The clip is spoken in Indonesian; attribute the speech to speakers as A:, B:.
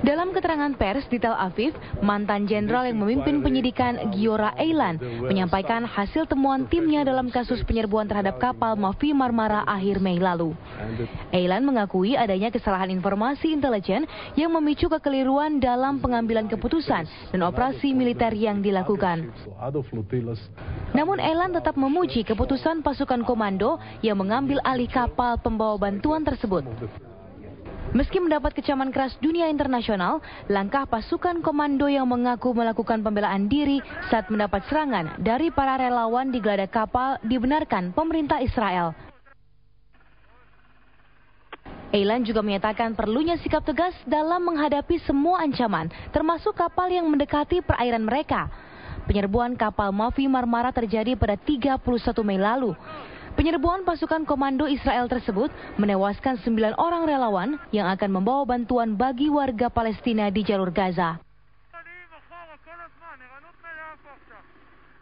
A: Dalam keterangan pers di Tel Aviv, mantan jenderal yang memimpin penyidikan Giora Eilan menyampaikan hasil temuan timnya dalam kasus penyerbuan terhadap kapal Mavi Marmara akhir Mei lalu. Eilan mengakui adanya kesalahan informasi intelijen yang memicu kekeliruan dalam pengambilan keputusan dan operasi militer yang dilakukan. Namun Eilan tetap memuji keputusan pasukan komando yang mengambil alih kapal pembawa bantuan tersebut. Meski mendapat kecaman keras dunia internasional, langkah pasukan komando yang mengaku melakukan pembelaan diri saat mendapat serangan dari para relawan di geladak kapal dibenarkan pemerintah Israel. Eilan juga menyatakan perlunya sikap tegas dalam menghadapi semua ancaman, termasuk kapal yang mendekati perairan mereka. Penyerbuan kapal Mavi Marmara terjadi pada 31 Mei lalu. Penyerbuan pasukan komando Israel tersebut menewaskan 9 orang relawan yang akan membawa bantuan bagi warga Palestina di jalur Gaza.